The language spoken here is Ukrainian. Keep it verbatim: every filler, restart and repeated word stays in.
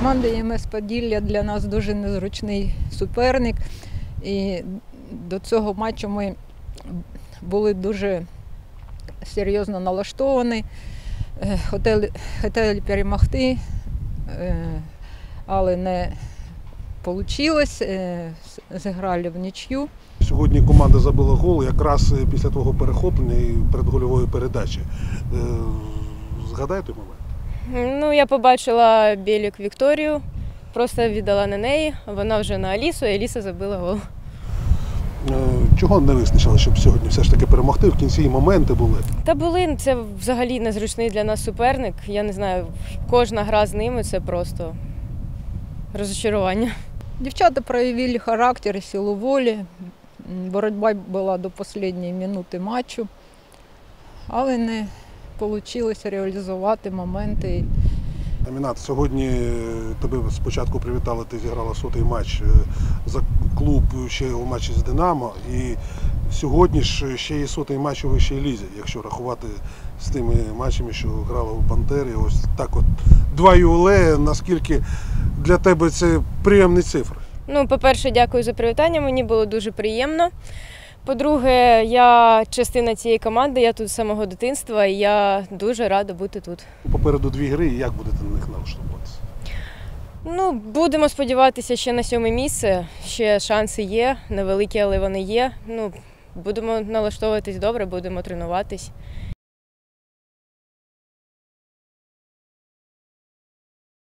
Команда Е Ем Ес Поділля для нас дуже незручний суперник. І до цього матчу ми були дуже серйозно налаштовані, хотіли, хотіли перемогти, але не вийшло, зіграли в нічию. Сьогодні команда забила гол якраз після того перехоплення і передгольової передачі. Згадай той момент? Ну, я побачила Білік Вікторію, просто віддала на неї, вона вже на Алісу, і Аліса забила гол. Чого не вистачило, щоб сьогодні все ж таки перемогти? В кінці моменти були? Та були, це взагалі незручний для нас суперник. Я не знаю, кожна гра з ними – це просто розчарування. Дівчата проявили характер і силу волі. Боротьба була до останньої минути матчу, але не вийшло реалізувати моменти. Амінат, сьогодні тебе спочатку привітали, ти зіграла сотий матч за клуб ще у матчі з Динамо. І сьогодні ж ще є сотий матч у вищій лізі, якщо рахувати з тими матчами, що грала у Пантері. Ось так от два ювілеї, наскільки для тебе це приємні цифри? Ну, по-перше, дякую за привітання, мені було дуже приємно. По-друге, я частина цієї команди, я тут з самого дитинства, і я дуже рада бути тут. Попереду дві гри, як будете на них налаштовуватися? Ну, будемо сподіватися ще на сьоме місце, ще шанси є, невеликі, але вони є. Ну, будемо налаштовуватись добре, будемо тренуватись